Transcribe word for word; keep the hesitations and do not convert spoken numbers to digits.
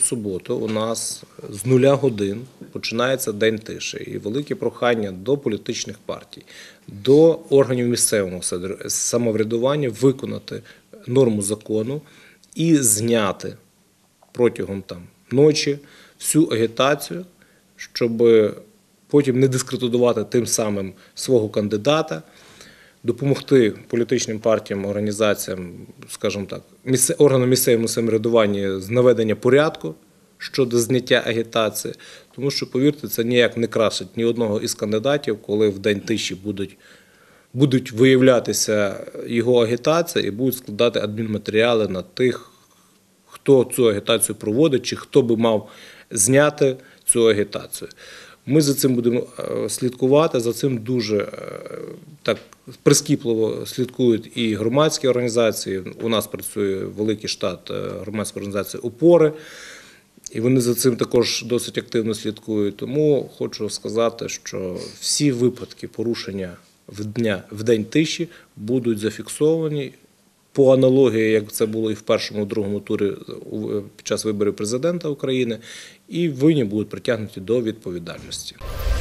суботу у нас з нуля годин починається День тиші. І велике прохання до політичних партій, до органів місцевого самоврядування виконати норму закону і зняти протягом там, ночі всю агітацію, щоб потім не дискредитувати тим самим свого кандидата, допомогти політичним партіям, організаціям, скажімо так, органам місцевого самоврядування з наведення порядку щодо зняття агітації. Тому що, повірте, це ніяк не красить ні одного із кандидатів, коли в день тиші будуть, будуть виявлятися його агітація і будуть складати адмінматеріали на тих, хто цю агітацію проводить, чи хто би мав зняти цю агітацію. Ми за цим будемо слідкувати, за цим дуже так прискіпливо слідкують і громадські організації. У нас працює великий штат громадської організації «Опори», і вони за цим також досить активно слідкують. Тому хочу сказати, що всі випадки порушення в, дня, в день тиші будуть зафіксовані по аналогії, як це було і в першому, другому турі під час виборів президента України, і винні будуть притягнуті до відповідальності.